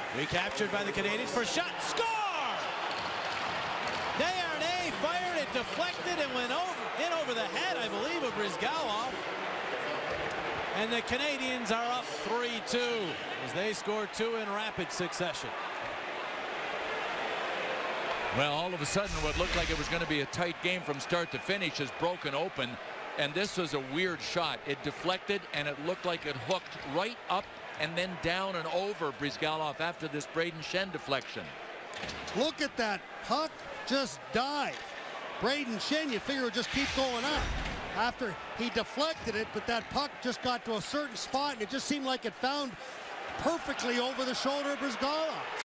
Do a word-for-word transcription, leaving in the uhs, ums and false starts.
Recaptured by the Canadiens for shot. Score! Desharnais fired it, deflected, and went over in over the head, I believe, of Bryzgalov. And the Canadiens are up three two as they score two in rapid succession. Well, all of a sudden, what looked like it was going to be a tight game from start to finish is broken open. And this was a weird shot. It deflected, and it looked like it hooked right up and then down and over Bryzgalov after this Brayden Schenn deflection. Look at that puck just dive. Brayden Schenn, you figure, would just keep going up after he deflected it, but that puck just got to a certain spot, and it just seemed like it found perfectly over the shoulder of Bryzgalov.